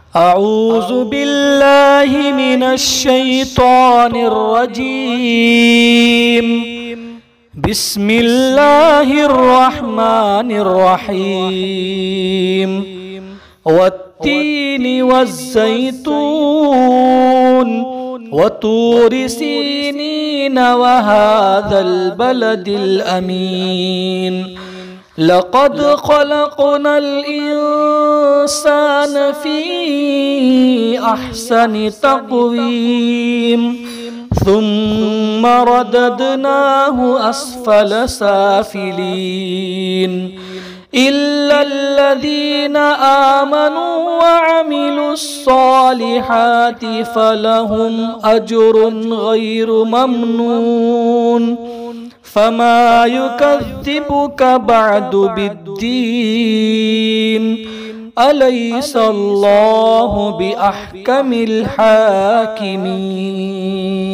أعوذ بالله من الشيطان الرجيم. بسم الله الرحمن الرحيم. والتين والزيتون وطور سينين وهذا البلد الأمين. لقد خلقنا الإنسان في أحسن تقويم ثم رددناه أسفل سافلين إلا الذين آمنوا وعملوا الصالحات فلهم أجر غير ممنون. فما يكذبك بعد بالدين؟ أليس الله بأحكم الحاكمين؟